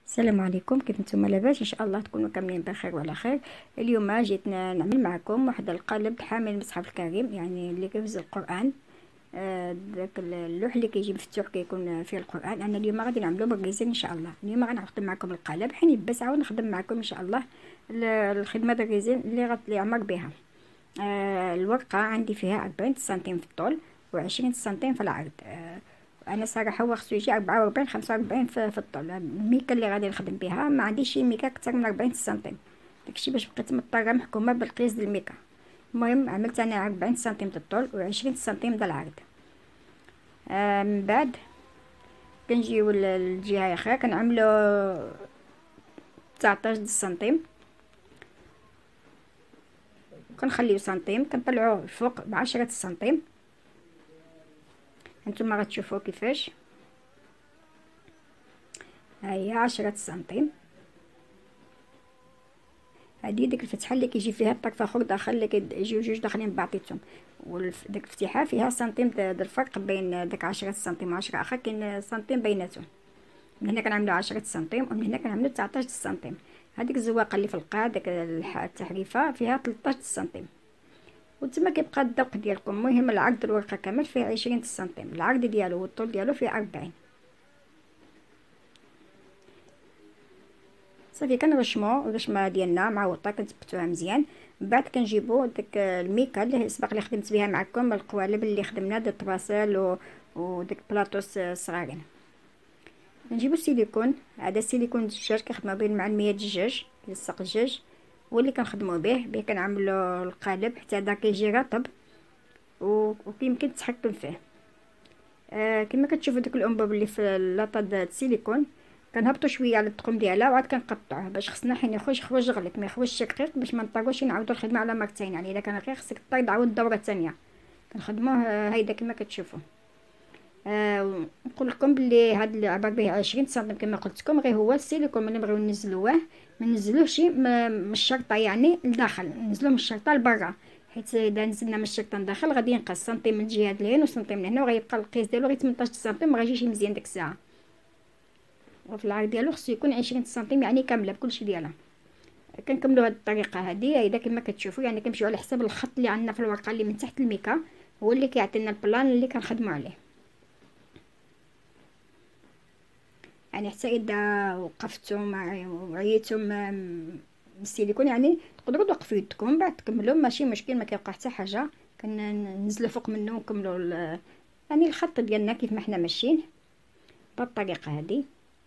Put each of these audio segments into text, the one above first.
السلام عليكم، كيف نتوما؟ لاباس ان شاء الله تكونوا كاملين بخير وعلى خير. اليوم جيت نعمل معكم واحد القالب حامل المصحف الكريم، يعني اللي كيفز القران. داك اللوح اللي كيجي مفتوح كيكون فيه القران. انا اليوم غادي نعملو بالريزين ان شاء الله. اليوم غنخدم معكم القالب حين بس عاود نخدم معكم ان شاء الله الخدمه ديال الريزين اللي غتعمر بها. الورقه عندي فيها 40 سنتيم في الطول و20 سنتيم في العرض. انا صراحه هو خصو يجي 44 45 في الطول. الميكا اللي غادي نخدم بها ما عنديش شي ميكا اكثر من 40 سنتيم، داكشي باش بقيت مضطره محكومه بالقياس ديال الميكا. المهم عملت انا 40 سنتيم د الطول و20 سنتيم د العرض. من بعد كنجيو للجهه الاخرى كنعملو 19 سنتيم، كنخليو سنتيم كنطلعوه الفوق ب10 سنتيم. هانتوما غتشوفوا كيفاش، هي 10 سنتيم. هادي ديك الفتحه اللي كيجي فيها الطرف اخر داخل، اللي كيجيو جوج داخلين ببعضيتهم، وديك الفتحه فيها سنتيم د الفرق بين داك 10 سنتيم و 10 اخر، كاين سنتيم بيناتهم. من هنا كنعملو 10 سنتيم ومن هنا كنعملو 19 سنتيم. هذيك الزواقه اللي في القاع داك التحريفه فيها 13 سنتيم، وتما كيبقى الذوق ديالكم. المهم العرض الورقه كامل فيه 20 سنتيم، العرض ديالو والطول ديالو فيه 40. صافي كنرشمو الرشمه ديالنا معوطه كنثبتوها مزيان. من بعد كنجيبو داك الميكا اللي سبق اللي خدمت بها معكم، القوالب اللي خدمنا د الطباسل وداك بلاطوس صغارين. كنجيبو السيليكون، هذا السيليكون الدجاج كنخدمو به مع المية الدجاج يلصق الدجاج، هو اللي كنخدمو به كنعملو القالب حتى هذا كيجي رطب ويمكن تتحكم فيه. كما كتشوفوا داك الانبوب اللي في لاطه د السيليكون كنهبطوا شويه على الدقوم ديالها وعاد كنقطعوه باش خصنا حين يخرج غليظ، ما يخرجش رقيق باش ما نضطروش نعاودوا الخدمه على مرتين. يعني الا كان رقيق خصك تعاود الدوره الثانيه. كنخدموه هيدا كما كتشوفوا. نقول لكم بلي هاد اللي عبر به 20 سنتيم كما قلت لكم غير هو السيليكون. ملي نبغيو ننزلوه ما ننزلوهش من الشرطه يعني لداخل، ننزلوه من الشرطه لبرا، حيت اذا نزلنا من الشرطه لداخل غادي ينقص سنتيم من الجهه اليمين وسنتيم من هنا، وغيبقى القياس ديالو غير 18 سنتيم، ما غيجيش مزيان ديك الساعه. وفي العرض ديالو خصو يكون 20 سنتيم يعني كامله بكلشي ديالها. كنكملوا هذه الطريقه هذه هيدا كما كتشوفوا، يعني كنمشيو على حساب الخط اللي عندنا في الورقه اللي من تحت الميكا، هو اللي كيعطينا البلان اللي كنخدموا عليه. يعني حتى اذا وقفتم وعييتم من السيليكون يعني تقدروا توقفوا يدكم من بعد تكملوا، ماشي مشكل، ما كيوقع حتى حاجه. كننزلوا فوق منه ونكملوا يعني الخط ديالنا كيف ما حنا ماشيين بالطريقه هذه.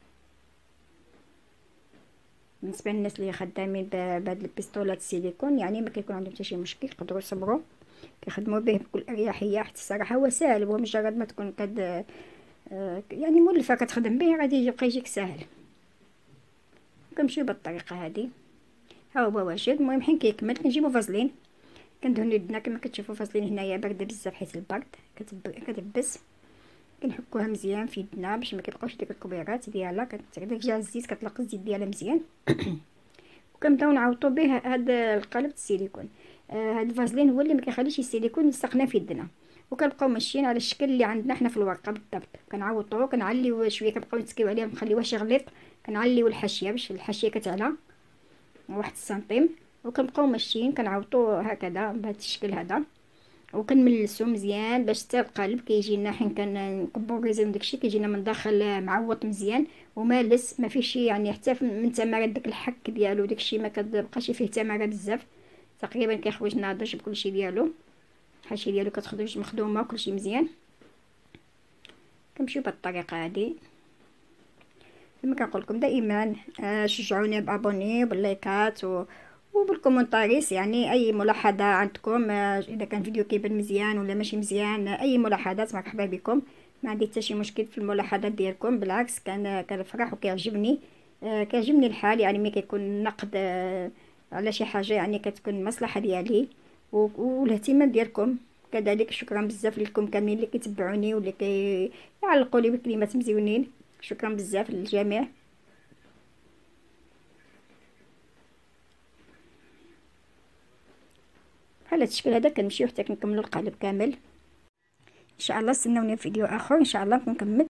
بالنسبه للناس اللي خدامين بهاد البيستولات السيليكون يعني ما كيكون عندهم حتى شي مشكل، يقدروا يصبروا كيخدموا به بكل اريحيه، حتى الصراحه هو ساهل. هو مجرد ما تكون يعني مولفه كتخدم به غادي يبقى يجيك ساهل. كنمشيو بالطريقه هذه. ها هو واجد. المهم حين كيكمل كنجيبو فازلين كندهنو يدنا كما كتشوفوا. فازلين هنايا بارده بزاف حيت البرد كتبس. كنحكوها مزيان في يدنا باش ما كيبقاوش ديك الكبيرات ديالها، كترجع الزيت كتلق الزيت ديالها مزيان. وكنبداو نعوطو به هذا القالب السيليكون. هذا الفازلين هو اللي ما كيخليش السيليكون يلصقنا في يدنا، وكنبقاو ماشيين على الشكل اللي عندنا حنا في الورقه بالضبط. كنعوطوه كنعليو شويه، كنبقاو نتسكيو عليه نخليوه شي غليظ، كنعليو الحاشيه باش الحاشيه كتعلى 1 سنتيم، وكنبقاو ماشيين كنعوطوه هكذا بهذا الشكل هذا، وكنملسو مزيان باش حتى القالب كيجينا حين كنكبو الريزين داكشي كيجينا من داخل معوط مزيان ومالس، ما فيش يعني حتى من تمارات داك الحك ديالو داكشي ما كتبقاش فيه تماره بزاف. تقريبا كيخرج ناضج بكلشي ديالو، الحاشيه ديالو كتخرج مخدومه وكلشي مزيان. كنمشيو بالطريقه هذه. كما كنقول لكم دائما شجعوني بابوني باللايكات وبالكومنتاريس. يعني اي ملاحظه عندكم، اذا كان فيديو كيبان مزيان ولا ماشي مزيان، اي ملاحظات مرحبا بكم. ما عندي حتى شي مشكل في الملاحظات ديالكم، بالعكس كنفرح وكيعجبني. كيعجبني الحال يعني ملي كيكون نقد على شي حاجه يعني كتكون مصلحه ديالي، والاهتمام ديالكم كذلك. شكرا بزاف لكم كاملين اللي كيتبعوني واللي كيعلقوا لي بكلمات مزيونين. شكرا بزاف للجميع. بحال هاد الشكل هذا كنمشيو حتى كنكملوا القالب كامل. ان شاء الله استناوني في فيديو اخر ان شاء الله نكون كملت.